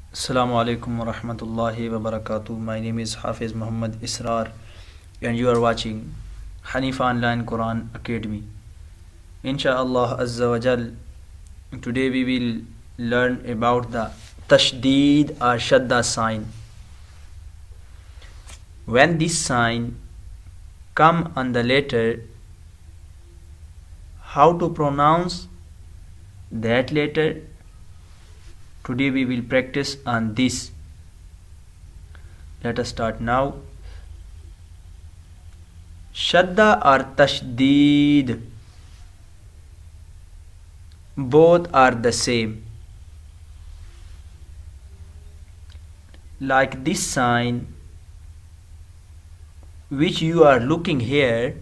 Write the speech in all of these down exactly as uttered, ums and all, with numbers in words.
Assalamu alaikum wa rahmatullahi wa barakatuh. My name is Hafiz Muhammad Israr and you are watching Hanifa Online Quran Academy. Insha'Allah Azza wa Jal, today we will learn about the Tashdeed or Shadda sign. When this sign come on the letter, how to pronounce that letter? Today we will practice on this. Let us start now. Shadda or Tashdeed, both are the same. Like this sign which you are looking here,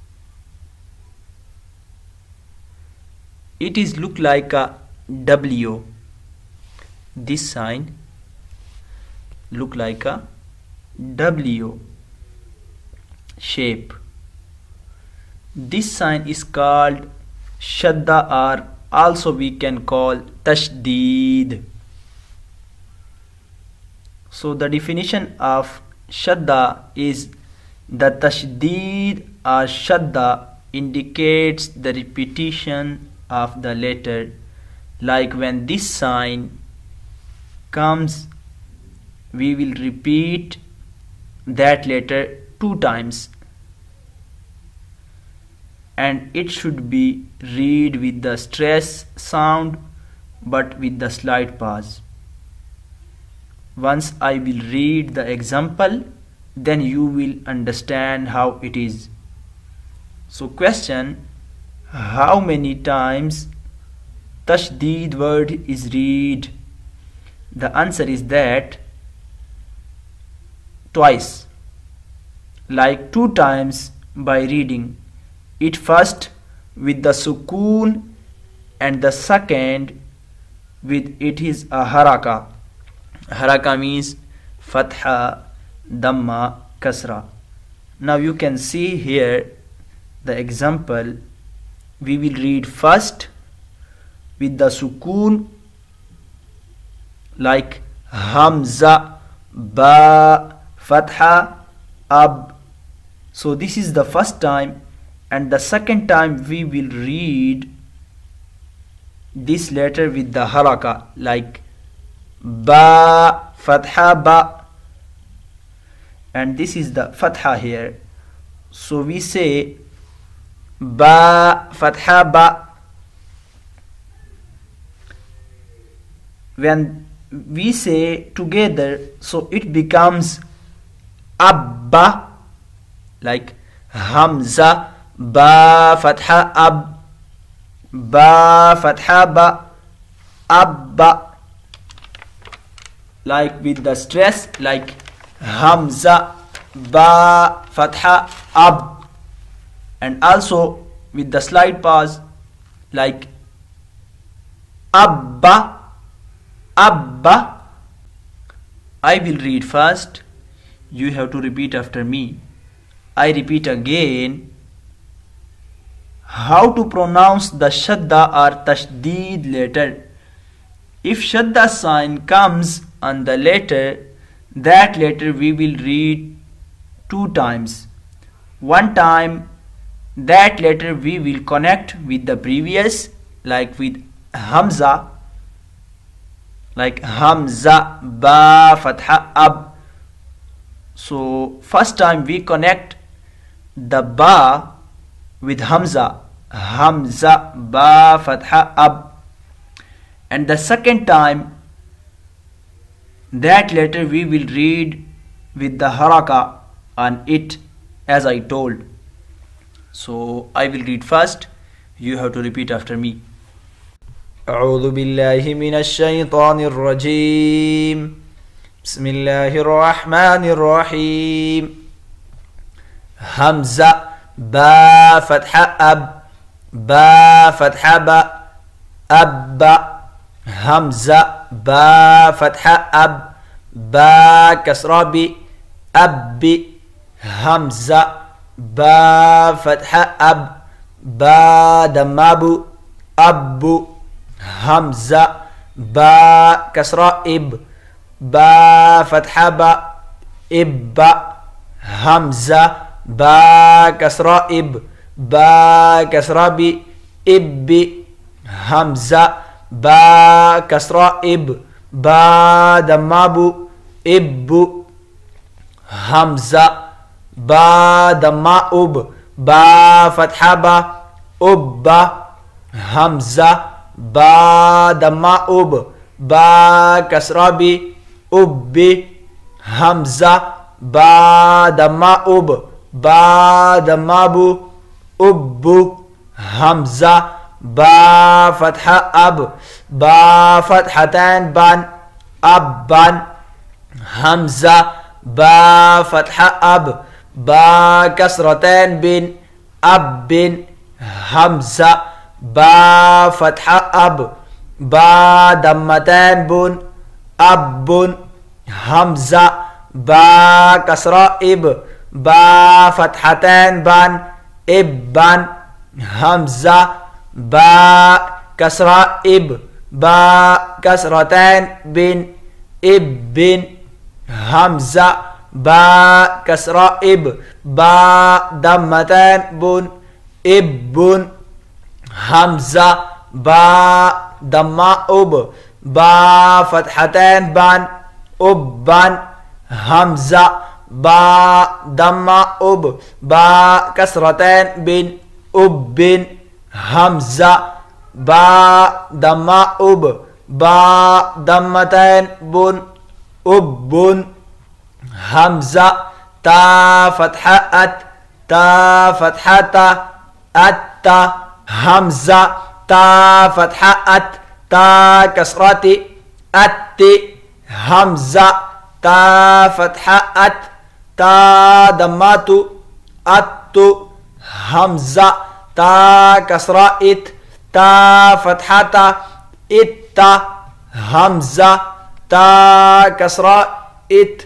it is look like a W. This sign look like a W shape. This sign is called Shadda, or also we can call Tashdeed. So the definition of Shadda is the Tashdeed or Shadda indicates the repetition of the letter. Like when this sign comes, we will repeat that letter two times, and it should be read with the stress sound but with the slight pause. Once I will read the example, then you will understand how it is. So question: how many times Tashdeed word is read? The answer is that twice, like two times by reading it first with the sukoon and the second with it is a haraka. Haraka means fatha, damma, kasra. Now you can see here the example. We will read first with the sukoon, like Hamza, Ba, Fatha, Ab. So this is the first time, and the second time we will read this letter with the haraka, like Ba, Fatha, Ba, and this is the Fatha here. So we say Ba, Fatha, Ba. When we say together, so it becomes Abba, like Hamza, Ba, Fatha, Ab, Ba, Fatha, Ba, Abba. Like with the stress, like Hamza, Ba, Fatha, Ab, and also with the slight pause, like Abba, Abba. I will read first. You have to repeat after me. I repeat again. How to pronounce the Shadda or Tashdeed letter? If Shadda sign comes on the letter, that letter we will read two times. One time that letter we will connect with the previous, like with Hamza, like Hamza, Ba, Fatha, Ab. So first time we connect the Ba with Hamza, Hamza, Ba, Fatha, Ab, and the second time that letter we will read with the haraka on it, as I told. So I will read first. You have to repeat after me. أعوذ بالله من الشيطان الرجيم. بسم الله الرحمن الرحيم. همزة با فتحة أب با فتحة با أب. همزة با فتحة أب با كسرة ب أب. همزة با فتحة أب با دماب أب. همزة با كسرة إب با فتحة با إب همزة با كسرة إب با كسرة بي إب همزة با كسرة إب با دمابو إب همزة با دما أب با فتحة با أب همزة با دما أب با كسرة بي أب همزة با دما أب با دمابو أب همزة با فتحة أب با فتحتين بان أبان همزة با فتحة أب با كسرتين بين أب همزة با فتحة أب با دمتين بن أب همزة با كسرة إب با فتحتين بان إبان همزة با كسرة إب با كسرتين بين إب همزة با كسرة إب با دمتين بن إب همزة با دما أب با فتحتين بان أبان همزة با دما أب با كسرتين بين أب همزة با دما أب با دمتين بن أب همزة تا فتحة أت تا فتحة تا أت همزة تا فتحة أت تا كسرة أت همزة تا فتحة أت تا دمات أت همزة تا كسرة إت تا فتحة إت همزة تا كسرة إت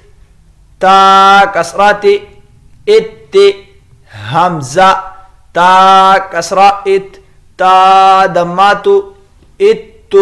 تا كسرة إت همزة تا كسرة إت تا دمات إت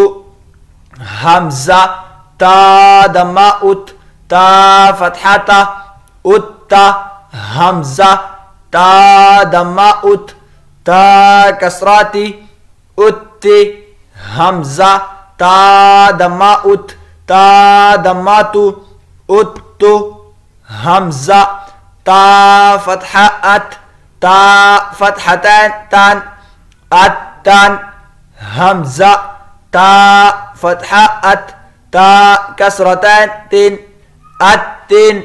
همزة تا دماؤت تا فتحة أت همزة تا دماؤت تا كسرة أت همزة تا دماؤت تا دمات أت همزة تا فتحة أت تا فتحتين تان أتان همزة تا فتحة أت تا كسرتين تين أتين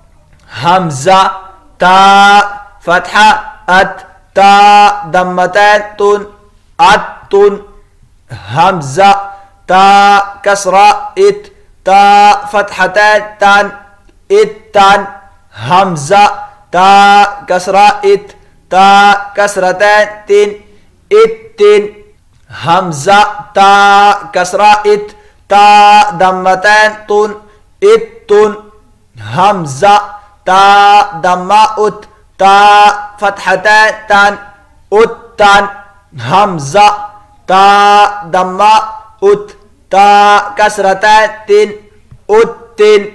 همزة تا فتحة أت تا دمتين تون أتون همزة تا كسرة إت تا فتحتين تان إتان همزة تا كسرة إت تا كسرتين تين إتين همزة تا كسرة إت تا دمتين تون إتون همزة تا دماؤت تا فتحتين تان أتان همزة تا دماؤت تا كسرتين تين أتين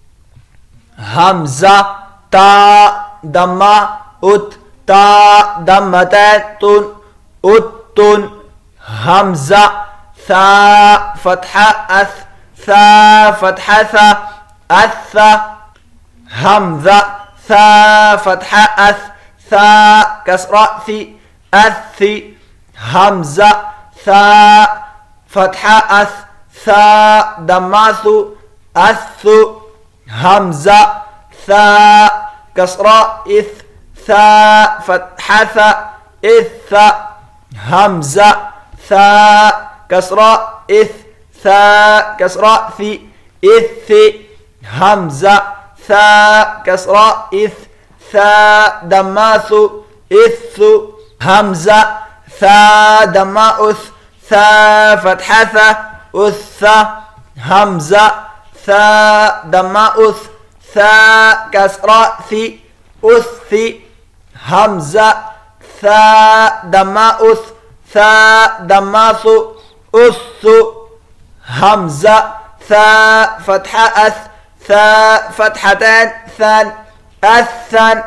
همزة تا دماؤت تا دمتين تون أتون همزة ثا فتحة أث ثا فتحة ثا أث همزة ثا فتحة أث ثا كسرة ثي أث همزة ثا فتحة أث ثا دماث أث همزة ثا كسرة إث ثا فتحة ثا إث همزة ثا كسرة إث ثا كسرة في إث همزة ثا كسرة إث ثا دماث إث همزة ثا دماؤث ثا فتحة ثا أث همزة ثا دماؤث ثا كسرة ثي أث همزة ثا دماؤث ثا دماث أث همزة ثاء فتحة أث ثاء فتحتان ثان أثن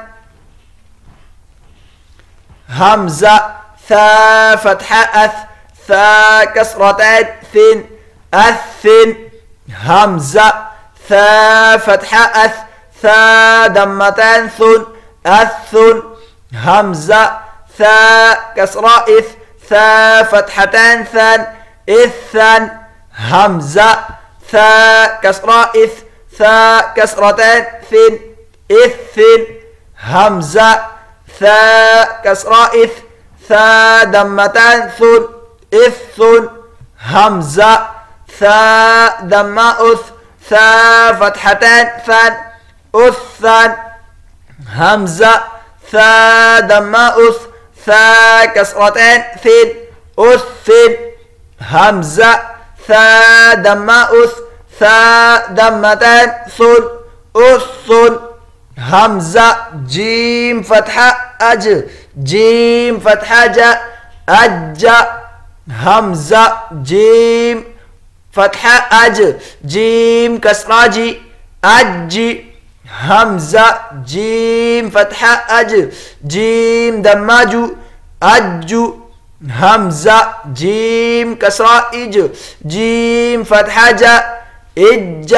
همزة ثاء فتحة أث ثاء كسرتان ثن أثن همزة ثاء فتحة أث ثاء دمتان ثن أثن همزة ثاء كسرة إث ثاء فتحتان ثان إثن همزة ثاء كسرة إث ثاء كسرتان ثن إثن همزة ثاء كسرة إث ثاء دمتان ثن إثن همزة ثاء دم أث ثاء فتحتان ثان أثن همزة ثاء دم أث ثاء كسرتان ثن أثن همزة ثاء دم أث ثاء دمتان ثن أثن همزة جيم فتحة أج جيم فتحة ج أج همزة جيم فتحة أج جيم كسرة جي أج همزة جيم فتحة أج جيم دماج أج همزة جيم كسرة إج جيم فتحة ج إج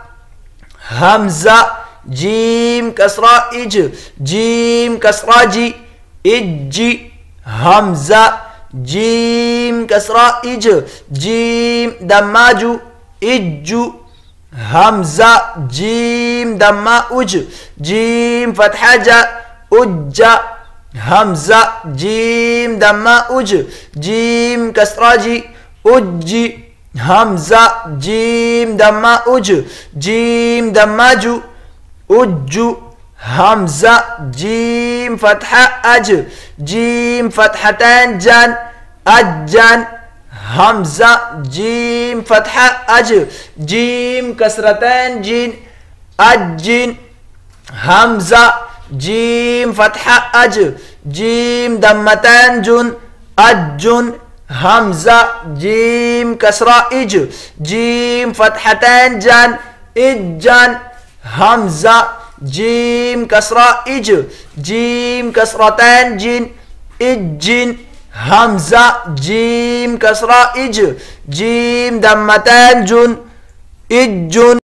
همزة جيم كسرة إج جيم كسرة جي إج همزة جيم كسرة إج جيم دماج إج همزة جيم دما أج جيم فتحة ج أج همزة جيم دما أج جيم كسرة جي أج همزة جيم دما أج جيم دماج أج همزة جيم فتحة أج جيم فتحتان جان أجان همزة جيم فتحة أج جيم كسرتان جين أجين همزة جيم فتحة أج جيم دمتان جن أجن همزة جيم كسرة إج جيم فتحتان جان إجان همزة جيم كسرة إج جيم كسرتان جين إجين همزة جيم كسرة إج جيم دمتان جن إجن